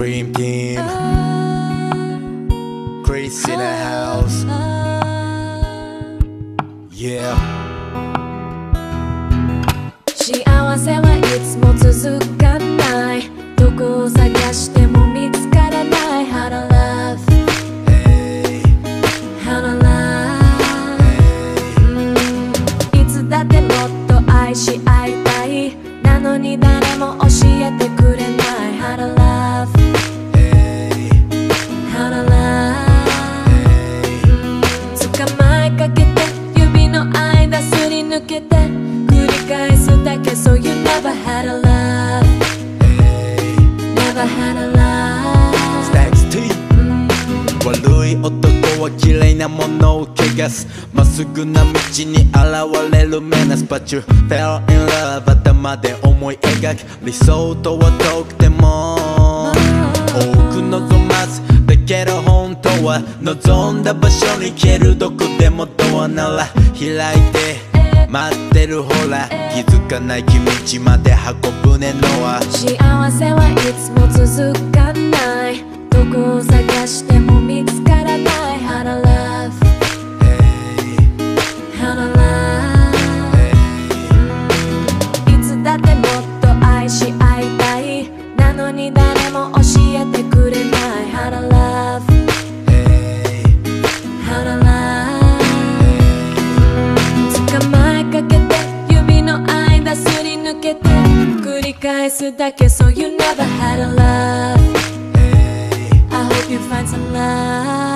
Dream Team, Chris in the house. Yeah. 幸せはいつも続かない。どこを探しても見つからない。How to love, how to love、いつだってもっと愛し合いたい。なのに誰も教えてくれない。How to love, how to love、捕まえかけて指の間すり抜けて繰り返すだけ。So you never had a love, never had a love。 T、悪い男は綺麗なものを汚す。まっすぐな道に現れるメナス。But you fell in love、 頭で思い描く理想とは遠くても多く望まず。だけど本当は望んだ場所に行ける。どこでもドアなら開いて待ってる。ほら気づかない君んちまで運ぶねノア。 幸せはいつも続かない。どこを探しても見つからない。How to love, how to love、いつだってもっと愛し合いたい。なのに誰も教えてくれない。How to love, how to love、捕まえかけて指の間すり抜けて繰り返すだけ。So you never had a love、I hope you find some love。